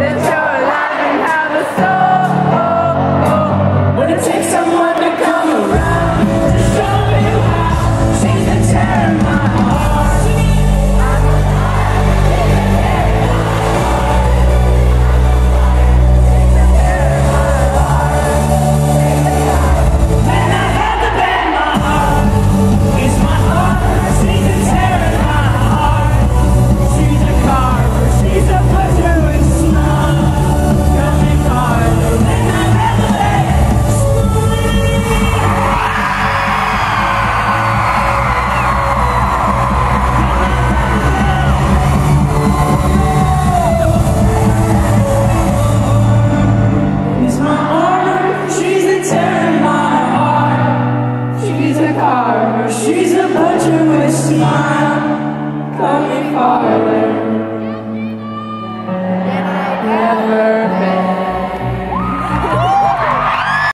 that you're alive and have a soul. Would it take someone to come around to show you how? She's the terror in my heart. She's a butcher with a smile, coming farther than I never